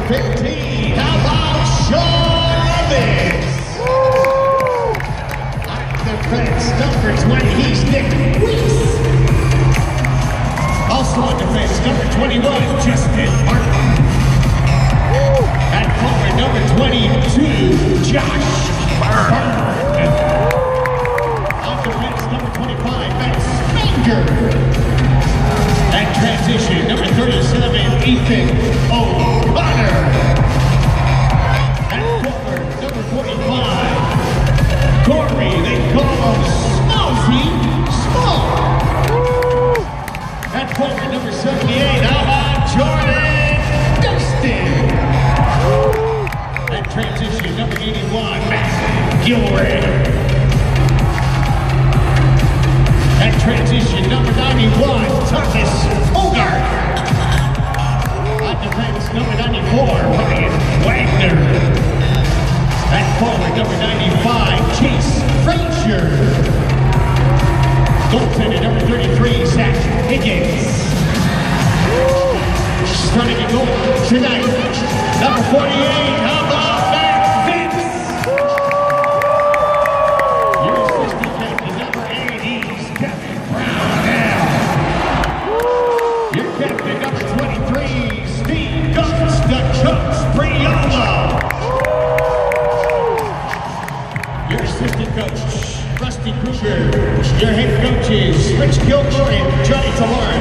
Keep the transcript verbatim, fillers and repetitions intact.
fifteen, how about Sean Evans? At defense, number twenty, he's Nick Weiss. Also on defense, number twenty-one, Justin Martin. At forward, number twenty-two, Josh Barton. On defense, number twenty-five, Matt Spanger. At transition, number thirty-seven, Ethan O'Connor. At forward, number forty-five, Corey, they call him Smallsy Small. At forward, number seventy-eight, how about Jordan Dustin? At transition, number eighty-one, Matt Gilray. At transition, number ninety-one, Thomas Bogart. At defense, number ninety-four, Ryan Wagner. At forward, number ninety-five, Chase Frazier. Goaltender, number thirty-three, Zach Higgins. Starting at goal tonight, number forty-eight, how about Matt Vince? Your assistant captain, number eight, he's Kevin Brownell. Your captain, number twenty-three, Steve Guns, the Chucks Priola. Your assistant coach, Rusty Kruger. Your head coaches, Rich Gilmore and Johnny Tavares.